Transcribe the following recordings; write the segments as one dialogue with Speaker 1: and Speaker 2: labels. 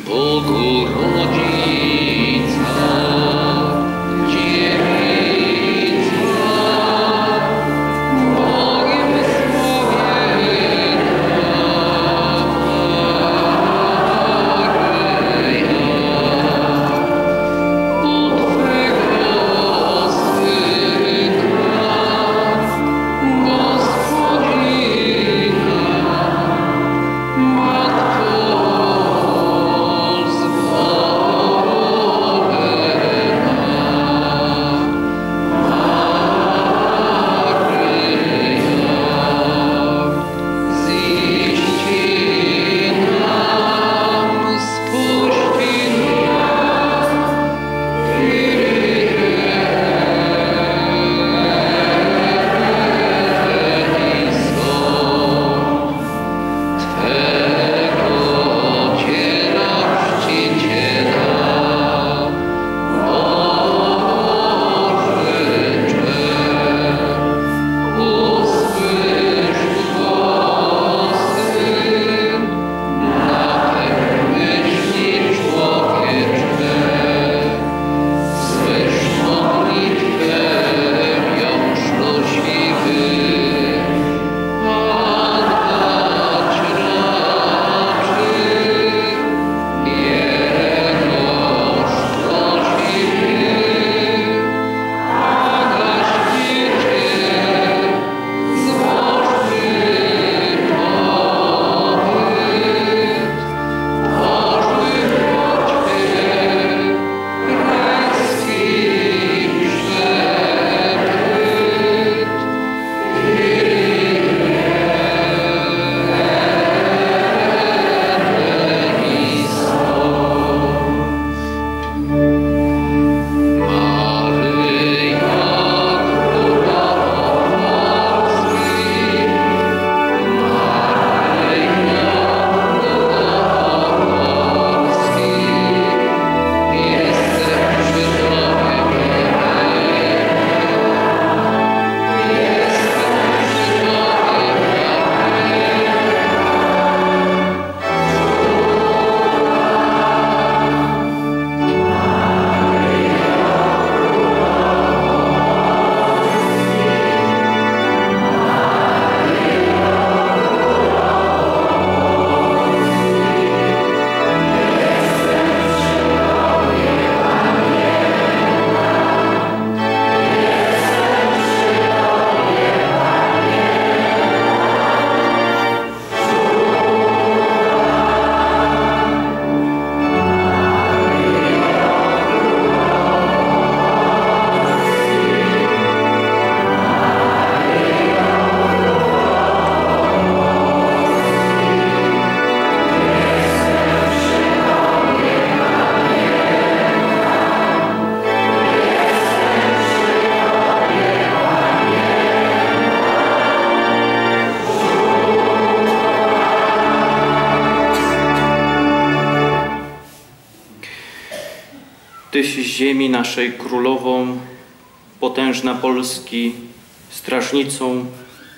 Speaker 1: Tyś ziemi naszej królową, potężna Polski, strażnicą,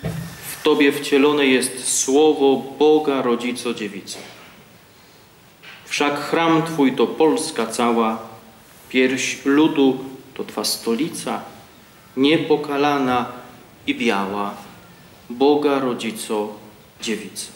Speaker 1: w Tobie wcielone jest słowo Boga Rodzico Dziewico. Wszak chram Twój to Polska cała, pierś ludu to Twa stolica, niepokalana i biała, Boga Rodzico Dziewico.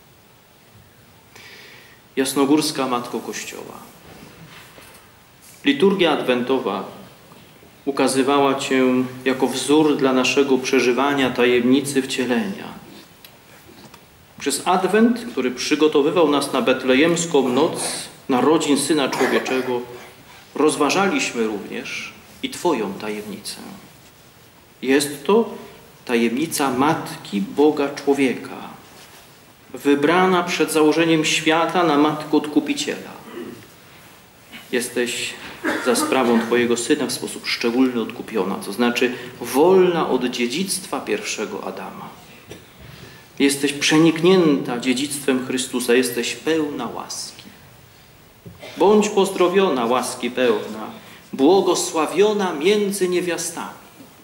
Speaker 1: Jasnogórska Matko Kościoła, liturgia adwentowa ukazywała Cię jako wzór dla naszego przeżywania tajemnicy wcielenia. Przez adwent, który przygotowywał nas na betlejemską noc narodzin Syna Człowieczego, rozważaliśmy również i Twoją tajemnicę. Jest to tajemnica Matki Boga Człowieka, wybrana przed założeniem świata na Matkę Odkupiciela. Jesteś za sprawą Twojego Syna w sposób szczególny odkupiona, to znaczy wolna od dziedzictwa pierwszego Adama. Jesteś przeniknięta dziedzictwem Chrystusa, jesteś pełna łaski. Bądź pozdrowiona, łaski pełna, błogosławiona między niewiastami.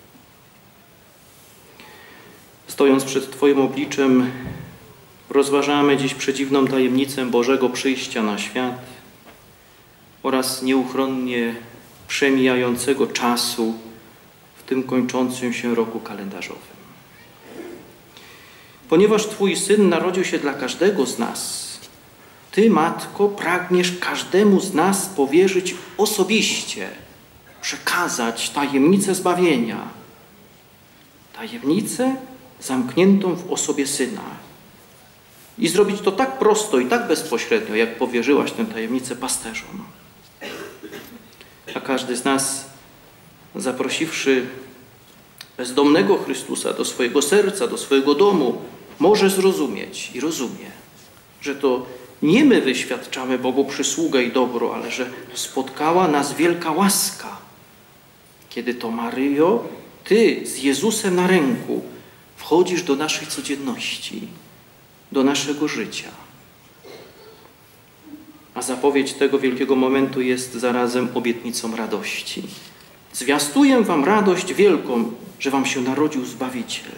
Speaker 1: Stojąc przed Twoim obliczem, rozważamy dziś przedziwną tajemnicę Bożego przyjścia na świat oraz nieuchronnie przemijającego czasu w tym kończącym się roku kalendarzowym. Ponieważ Twój Syn narodził się dla każdego z nas, Ty, Matko, pragniesz każdemu z nas powierzyć osobiście, przekazać tajemnicę zbawienia, tajemnicę zamkniętą w osobie Syna. I zrobić to tak prosto i tak bezpośrednio, jak powierzyłaś tę tajemnicę pasterzom. A każdy z nas, zaprosiwszy bezdomnego Chrystusa do swojego serca, do swojego domu, może zrozumieć i rozumie, że to nie my wyświadczamy Bogu przysługę i dobro, ale że spotkała nas wielka łaska. Kiedy to, Maryjo, Ty z Jezusem na ręku wchodzisz do naszej codzienności, do naszego życia. A zapowiedź tego wielkiego momentu jest zarazem obietnicą radości. Zwiastuję wam radość wielką, że wam się narodził Zbawiciel.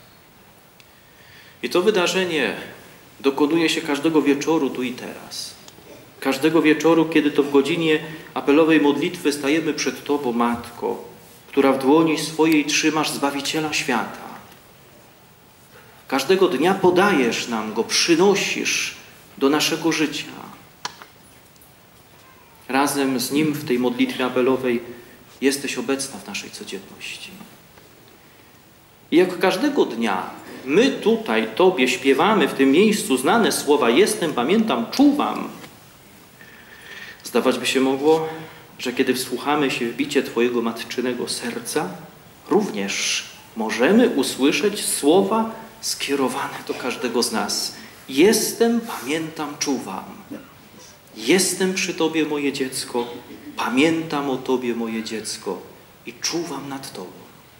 Speaker 1: I to wydarzenie dokonuje się każdego wieczoru tu i teraz. Każdego wieczoru, kiedy to w godzinie apelowej modlitwy stajemy przed Tobą, Matko, która w dłoni swojej trzymasz Zbawiciela świata. Każdego dnia podajesz nam Go, przynosisz do naszego życia. Razem z Nim w tej modlitwie apelowej jesteś obecna w naszej codzienności. I jak każdego dnia my tutaj Tobie śpiewamy w tym miejscu znane słowa jestem, pamiętam, czuwam. Zdawać by się mogło, że kiedy wsłuchamy się w bicie Twojego matczynego serca, również możemy usłyszeć słowa skierowane do każdego z nas. Jestem, pamiętam, czuwam. Jestem przy Tobie, moje dziecko, pamiętam o Tobie, moje dziecko i czuwam nad Tobą.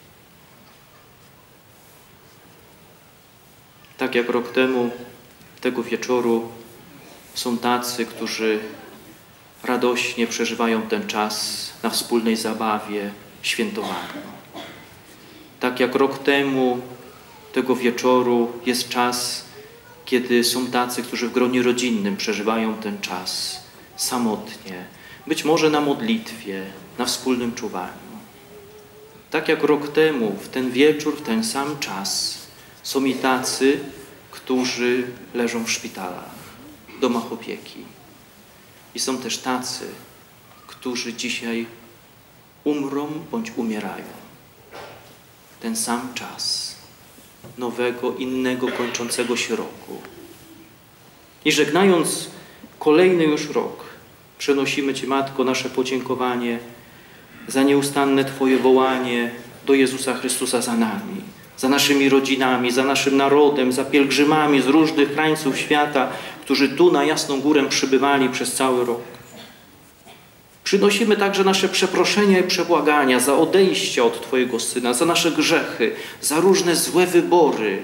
Speaker 1: Tak jak rok temu, tego wieczoru są tacy, którzy radośnie przeżywają ten czas na wspólnej zabawie, świętowaniu. Tak jak rok temu, tego wieczoru jest czas, kiedy są tacy, którzy w gronie rodzinnym przeżywają ten czas samotnie, być może na modlitwie, na wspólnym czuwaniu. Tak jak rok temu, w ten wieczór, w ten sam czas są i tacy, którzy leżą w szpitalach, domach opieki. I są też tacy, którzy dzisiaj umrą bądź umierają. Ten sam czas nowego, innego, kończącego się roku. I żegnając kolejny już rok, przenosimy Ci, Matko, nasze podziękowanie za nieustanne Twoje wołanie do Jezusa Chrystusa za nami, za naszymi rodzinami, za naszym narodem, za pielgrzymami z różnych krańców świata, którzy tu na Jasną Górę przybywali przez cały rok. Przynosimy także nasze przeproszenia i przebłagania za odejście od Twojego Syna, za nasze grzechy, za różne złe wybory.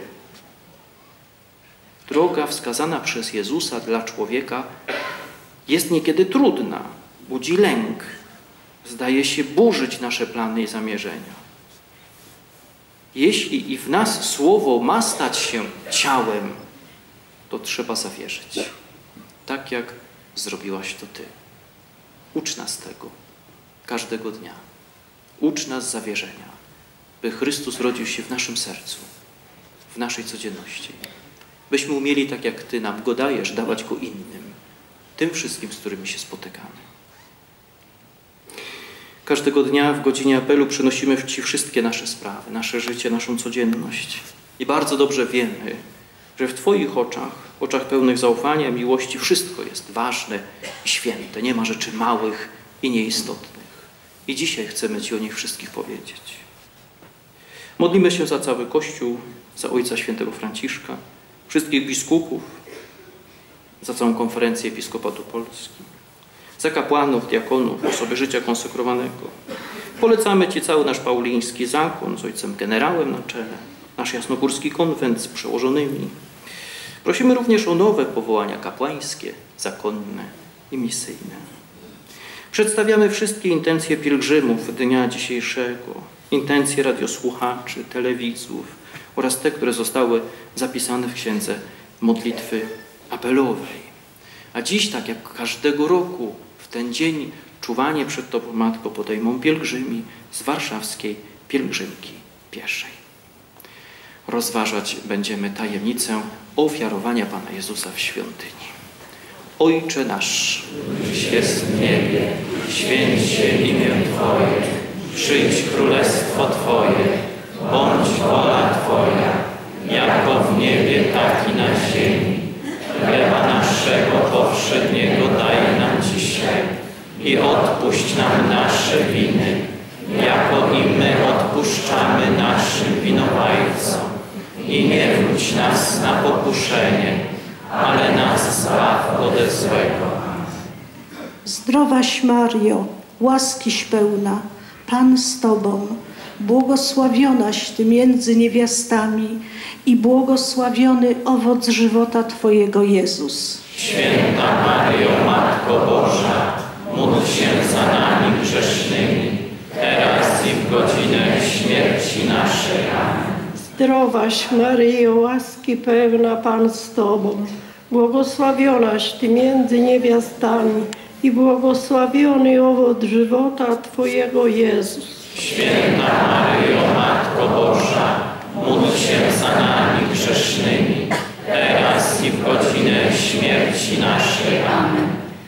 Speaker 1: Droga wskazana przez Jezusa dla człowieka jest niekiedy trudna, budzi lęk, zdaje się burzyć nasze plany i zamierzenia. Jeśli i w nas Słowo ma stać się ciałem, to trzeba zawierzyć. Tak jak zrobiłaś to Ty. Ucz nas tego każdego dnia. Ucz nas zawierzenia, by Chrystus rodził się w naszym sercu, w naszej codzienności. Byśmy umieli, tak jak Ty nam Go dajesz, dawać Go innym, tym wszystkim, z którymi się spotykamy. Każdego dnia w godzinie apelu przynosimy Ci wszystkie nasze sprawy, nasze życie, naszą codzienność. I bardzo dobrze wiemy, że w Twoich oczach pełnych zaufania, miłości, wszystko jest ważne i święte. Nie ma rzeczy małych i nieistotnych. I dzisiaj chcemy Ci o nich wszystkich powiedzieć. Modlimy się za cały Kościół, za Ojca Świętego Franciszka, wszystkich biskupów, za całą konferencję Episkopatu Polski, za kapłanów, diakonów, osoby życia konsekrowanego. Polecamy Ci cały nasz pauliński zakon z ojcem generałem na czele, nasz jasnogórski konwent z przełożonymi. Prosimy również o nowe powołania kapłańskie, zakonne i misyjne. Przedstawiamy wszystkie intencje pielgrzymów dnia dzisiejszego, intencje radiosłuchaczy, telewidzów oraz te, które zostały zapisane w księdze modlitwy apelowej. A dziś, tak jak każdego roku, w ten dzień czuwanie przed Tobą, Matko, podejmą pielgrzymi z warszawskiej pielgrzymki pieszej. Rozważać będziemy tajemnicę ofiarowania Pana Jezusa w świątyni. Ojcze nasz, któryś jest w niebie, święć się imię Twoje, przyjdź królestwo Twoje, bądź wola Twoja, jako w niebie, tak i na ziemi. Chleba naszego powszedniego daj nam dzisiaj i odpuść nam nasze winy, jako i my odpuszczamy naszym winowajcom. I nie wódź nas na pokuszenie, ale nas zbaw ode złego.
Speaker 2: Zdrowaś Mario, łaskiś pełna, Pan z Tobą, błogosławionaś Ty między niewiastami i błogosławiony owoc żywota Twojego Jezus.
Speaker 1: Święta Maryjo, Matko Boża, módl się za nami grzesznymi, teraz i w godzinę śmierci naszej. Amen.
Speaker 3: Zdrowaś Maryjo, łaski pełna, Pan z Tobą, błogosławionaś Ty między niewiastami i błogosławiony owoc żywota Twojego Jezus.
Speaker 1: Święta Maryjo, Matko Boża, módl się za nami grzesznymi, teraz i w godzinę śmierci naszej. Amen.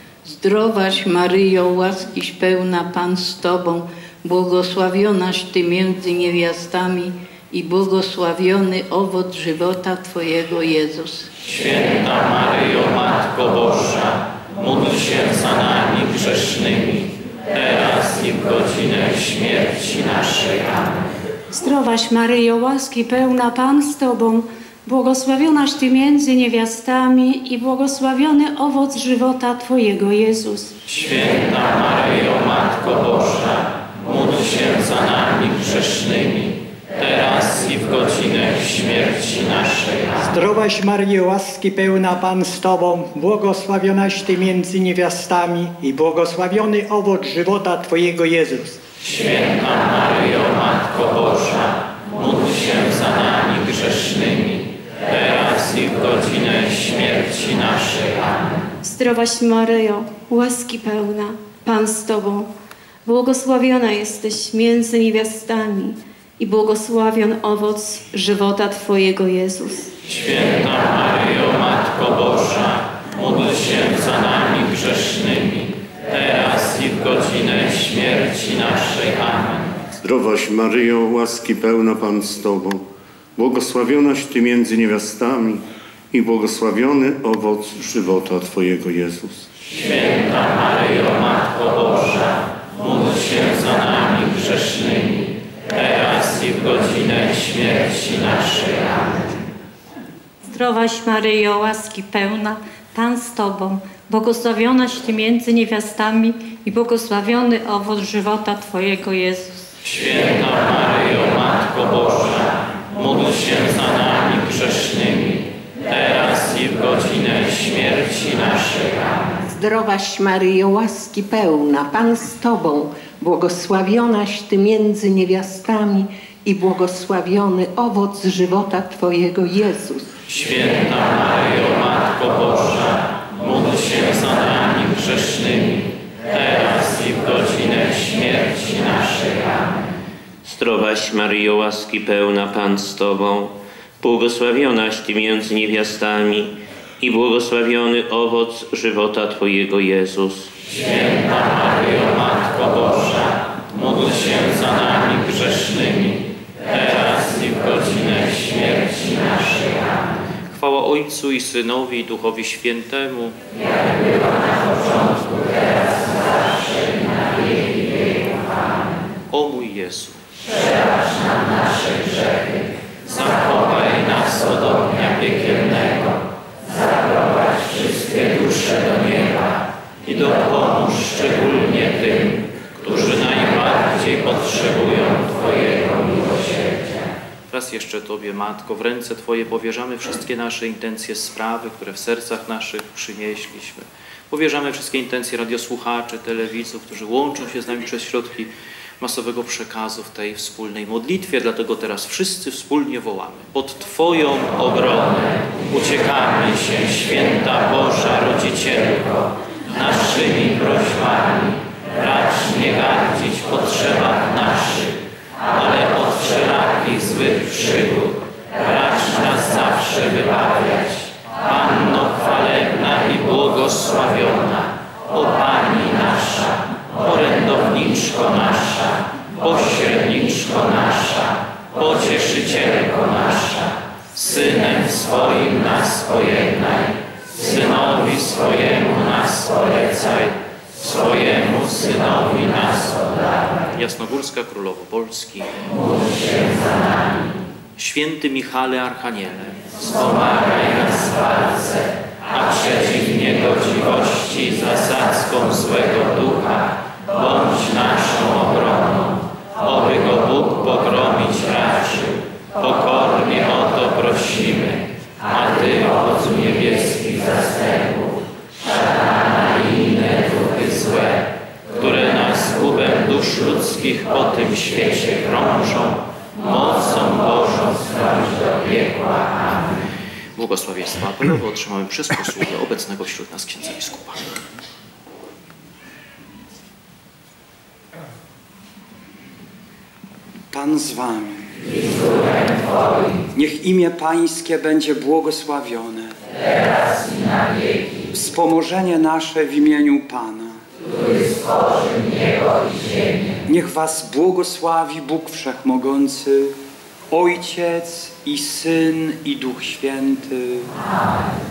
Speaker 4: Zdrowaś Maryjo, łaskiś pełna, Pan z Tobą, błogosławionaś Ty między niewiastami i błogosławiony owoc żywota Twojego Jezus.
Speaker 1: Święta Maryjo, Matko Boża, módl się za nami grzesznymi, teraz i w godzinę śmierci naszej. Amen.
Speaker 5: Zdrowaś Maryjo, łaski pełna, Pan z Tobą, błogosławionaś Ty między niewiastami i błogosławiony owoc żywota Twojego Jezus.
Speaker 1: Święta Maryjo, Matko Boża, módl się za nami grzesznymi, teraz i w godzinę śmierci naszej. Amen.
Speaker 6: Zdrowaś Maryjo, łaski pełna, Pan z Tobą, błogosławionaś Ty między niewiastami i błogosławiony owoc żywota Twojego Jezus.
Speaker 1: Święta Maryjo, Matko Boża, módl się za nami grzesznymi, teraz i w godzinę śmierci naszej. Amen.
Speaker 5: Zdrowaś Maryjo, łaski pełna, Pan z Tobą, błogosławiona jesteś między niewiastami i błogosławion owoc żywota Twojego Jezus.
Speaker 1: Święta Maryjo, Matko Boża, módl się za nami grzesznymi, teraz i w godzinę śmierci naszej. Amen.
Speaker 7: Zdrowaś Maryjo, łaski pełna, Pan z Tobą, błogosławionaś Ty między niewiastami i błogosławiony owoc żywota Twojego Jezus.
Speaker 1: Święta Maryjo, Matko Boża, módl się za nami grzesznymi, teraz i w godzinę śmierci naszej. Amen.
Speaker 5: Zdrowaś Maryjo, łaski pełna, Pan z Tobą, błogosławionaś Ty między niewiastami i błogosławiony owoc żywota Twojego Jezus.
Speaker 1: Święta Maryjo, Matko Boża, módl się za nami grzesznymi, teraz i w godzinę śmierci naszej. Amen.
Speaker 8: Zdrowaś Maryjo, łaski pełna, Pan z Tobą, błogosławionaś Ty między niewiastami i błogosławiony owoc żywota Twojego Jezus.
Speaker 1: Święta Maryjo, Matko Boża, módl się za nami grzesznymi, teraz i w godzinę śmierci naszej. Amen.
Speaker 9: Zdrowaś Maryjo, łaski pełna, Pan z Tobą, błogosławionaś Ty między niewiastami i błogosławiony owoc żywota Twojego Jezus.
Speaker 1: Święta Maryjo, Matko Boża, módl się za nami grzesznymi, teraz i w godzinę śmierci naszej. Amen. Chwała Ojcu i Synowi i Duchowi Świętemu, jak była na początku, teraz i zawsze i na wieki wieków. Amen. O mój Jezu, przebacz nam nasze grzechy, zachowaj nas od ognia piekielnego, zaprowadź wszystkie dusze do nieba i dopomóż szczególnie tym, którzy najbardziej potrzebują Twojego miłosierdzia. Raz jeszcze Tobie, Matko, w ręce Twoje powierzamy wszystkie nasze intencje, sprawy, które w sercach naszych przynieśliśmy. Powierzamy wszystkie intencje radiosłuchaczy, telewidzów, którzy łączą się z nami przez środki masowego przekazu w tej wspólnej modlitwie. Dlatego teraz wszyscy wspólnie wołamy. Pod Twoją obronę uciekamy się, Święta Boża Rodzicielko. naszymi prośbami. Racz nie gardzić w potrzebach naszych, ale od wszelakich złych przygód racz nas zawsze wybawiać. Panno chwalebna i błogosławiona, o Pani nasza, orędowniczko nasza, pośredniczko nasza, pocieszycielko nasza, Synem swoim nas pojednaj, Synowi swojemu nas polecaj, swojemu Synowi nas oddawaj.
Speaker 10: Jasnogórska Królowo Polski,
Speaker 1: Módl się za nami.
Speaker 10: Święty Michale Archaniele,
Speaker 1: Wspomagaj nas w walce, a przeciw niegodziwości zasadzką złego ducha bądź naszą obroną. Oby go Bóg pogromić raczył. Pokornie o to prosimy. A Ty, Owocu niebieskich zastępów, szatana i inne duchy złe, które nas gubem dusz ludzkich po tym świecie krążą, mocą Bożą strąć do piekła. Amen.
Speaker 10: błogosławieństwa apelowe otrzymamy przez posługę obecnego wśród nas księdza biskupa.
Speaker 11: Pan z wami. Niech imię Pańskie będzie błogosławione.
Speaker 1: Teraz i na wieki.
Speaker 11: Wspomożenie nasze w imieniu Pana,
Speaker 1: który stworzył niebo i ziemię.
Speaker 11: Niech was błogosławi Bóg Wszechmogący, Ojciec i Syn i Duch Święty.
Speaker 1: Amen.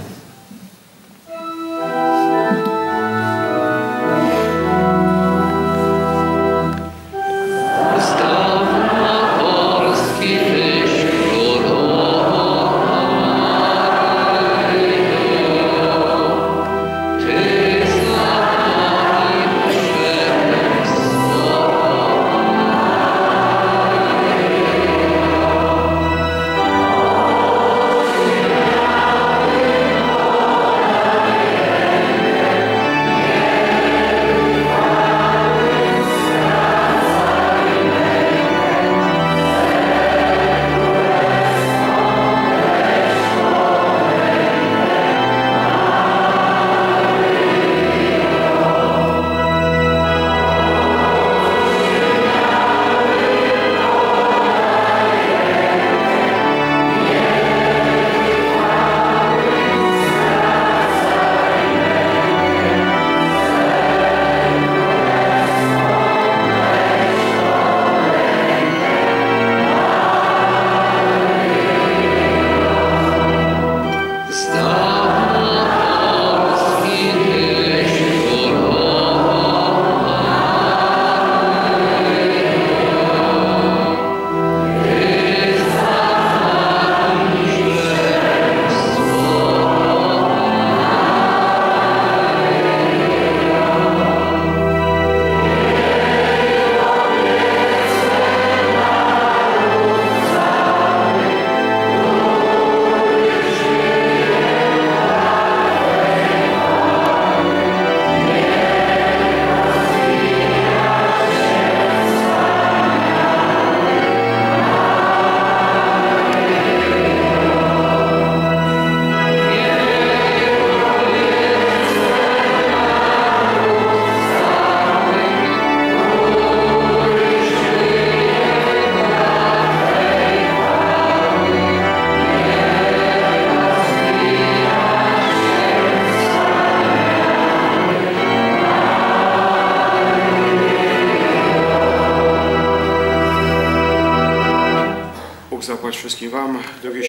Speaker 12: Zapłać wszystkim wam, drogie